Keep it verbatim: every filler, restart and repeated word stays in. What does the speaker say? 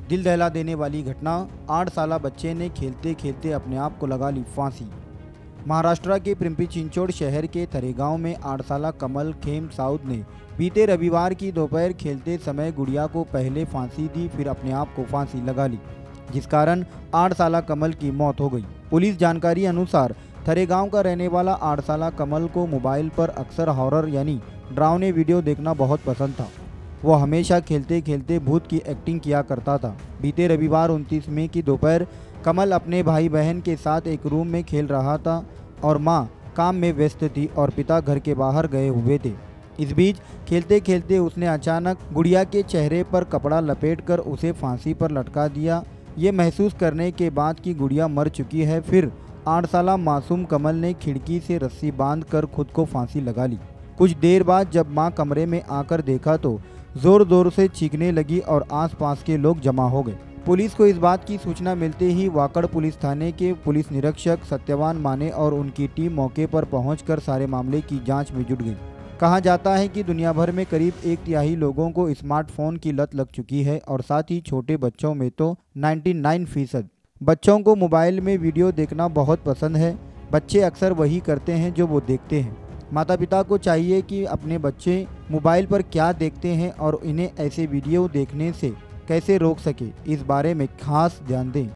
दिल दहला देने वाली घटना, आठ साला बच्चे ने खेलते खेलते अपने आप को लगा ली फांसी। महाराष्ट्र के पिंपरी चिंचवड शहर के थरेगांव में आठ साला कमल खेम साउद ने बीते रविवार की दोपहर खेलते समय गुड़िया को पहले फांसी दी, फिर अपने आप को फांसी लगा ली, जिस कारण आठ साला कमल की मौत हो गई। पुलिस जानकारी अनुसार थरेगांव का रहने वाला आठ साला कमल को मोबाइल पर अक्सर हॉरर यानी डरावने वीडियो देखना बहुत पसंद था। वो हमेशा खेलते खेलते भूत की एक्टिंग किया करता था। बीते रविवार उनतीस मई की दोपहर कमल अपने भाई बहन के साथ एक रूम में खेल रहा था और मां काम में व्यस्त थी और पिता घर के बाहर गए हुए थे। इस बीच खेलते खेलते उसने अचानक गुड़िया के चेहरे पर कपड़ा लपेटकर उसे फांसी पर लटका दिया। ये महसूस करने के बाद कि गुड़िया मर चुकी है, फिर आठ साला मासूम कमल ने खिड़की से रस्सी बांधकर खुद को फांसी लगा ली। कुछ देर बाद जब मां कमरे में आकर देखा तो जोर जोर से चीखने लगी और आसपास के लोग जमा हो गए। पुलिस को इस बात की सूचना मिलते ही वाकड़ पुलिस थाने के पुलिस निरीक्षक सत्यवान माने और उनकी टीम मौके पर पहुंचकर सारे मामले की जांच में जुट गई। कहा जाता है कि दुनिया भर में करीब एक तिहाई लोगों को स्मार्टफोन की लत लग चुकी है और साथ ही छोटे बच्चों में तो निन्यानवे फीसद बच्चों को मोबाइल में वीडियो देखना बहुत पसंद है। बच्चे अक्सर वही करते हैं जो वो देखते हैं। माता पिता को चाहिए कि अपने बच्चे मोबाइल पर क्या देखते हैं और इन्हें ऐसे वीडियो देखने से कैसे रोक सके, इस बारे में खास ध्यान दें।